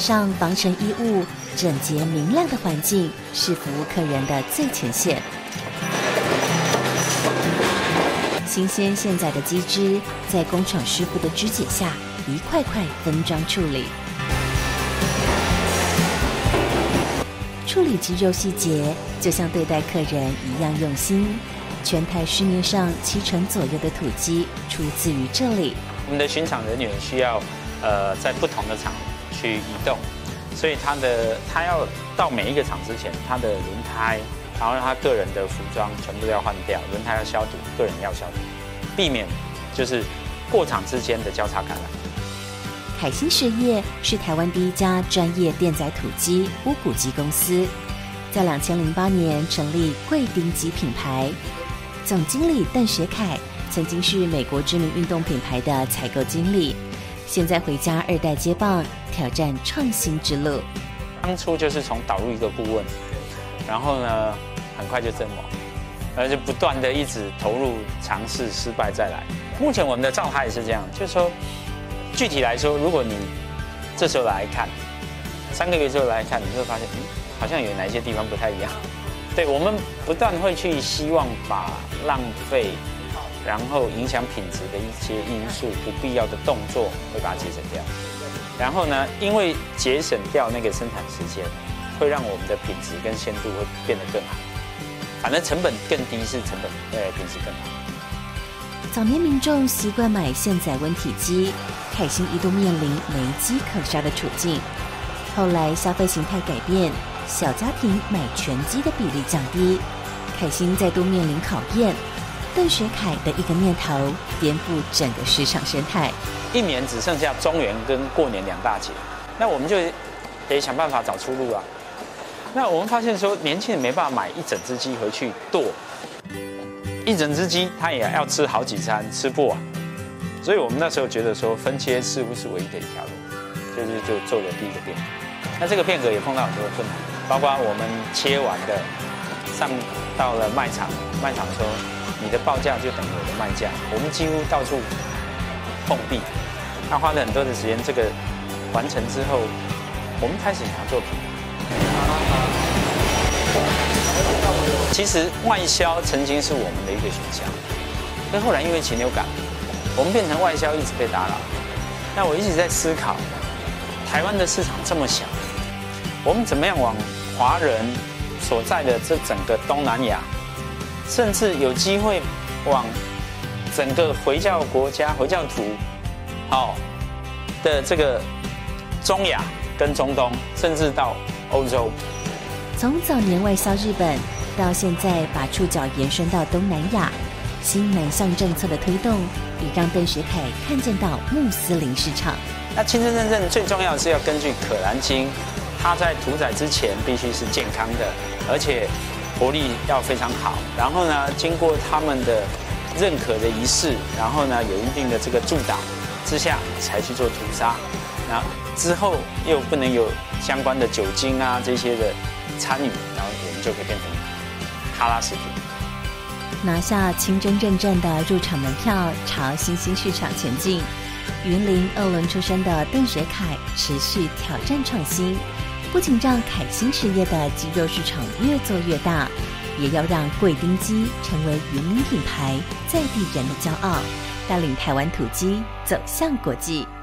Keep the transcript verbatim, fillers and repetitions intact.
上防尘衣物、整洁明亮的环境是服务客人的最前线。新鲜现宰的鸡汁，在工厂师傅的肢解下，一块块分装处理。处理鸡肉细节，就像对待客人一样用心。全台市面上七成左右的土鸡出自于这里。 我们的巡场人员需要，呃，在不同的场去移动，所以他的他要到每一个场之前，他的轮胎，然后他个人的服装全部都要换掉，轮胎要消毒，个人要消毒，避免就是过场之间的交叉感染。 凯兴实业是台湾第一家专业电宰土鸡乌骨鸡公司，在两千零八年成立贵丁鸡品牌。总经理邓学凯曾经是美国知名运动品牌的采购经理，现在回家二代接棒，挑战创新之路。 当初就是从导入一个顾问，然后呢，很快就阵亡，而且不断的一直投入尝试，失败再来。目前我们的状态也是这样，就是说。具体来说，如果你这时候来看，三个月之后来看，你会发现，嗯，好像有哪一些地方不太一样。对，我们不断会去希望把浪费，然后影响品质的一些因素、不必要的动作，会把它节省掉。然后呢，因为节省掉那个生产时间，会让我们的品质跟鲜度会变得更好。反正成本更低是成本，呃，品质更好。 早年民众习惯买现宰温体鸡，凯兴一度面临没鸡可杀的处境。后来消费形态改变，小家庭买全鸡的比例降低，凯兴再度面临考验。邓学凯的一个念头，颠覆整个市场生态。 一年只剩下中元跟过年两大节，那我们就得想办法找出路啊。那我们发现说，年轻人没办法买一整只鸡回去剁。一整只鸡，它也要吃好几餐，吃不完，所以我们那时候觉得说分切似乎是唯一的一条路，就是就做了第一个变革。那这个变革也碰到很多困难，包括我们切完的上到了卖场，卖场说你的报价就等于我的卖价，我们几乎到处碰壁，那花了很多的时间。这个完成之后，我们开始想要做品牌。其实外销曾经是我们的一个选项，但后来因为禽流感，我们变成外销一直被打扰。那我一直在思考，台湾的市场这么小，我们怎么样往华人所在的这整个东南亚，甚至有机会往整个回教国家、回教徒，好，的这个中亚跟中东，甚至到欧洲。 从早年外销日本。到现在把触角延伸到东南亚，新南向政策的推动，也让邓学凯看见到穆斯林市场。 那清真认证最重要的是要根据可兰经，它在屠宰之前必须是健康的，而且活力要非常好。然后呢，经过他们的认可的仪式，然后呢有一定的这个助导之下，才去做屠杀。那之后又不能有相关的酒精啊这些的参与，然后我们就可以变成哈拉食品。 拿下清真认证的入场门票，朝新兴市场前进。云林二轮出身的邓学凯持续挑战创新，不仅让凯兴实业的鸡肉市场越做越大，也要让贵丁鸡成为云林品牌在地人的骄傲，带领台湾土鸡走向国际。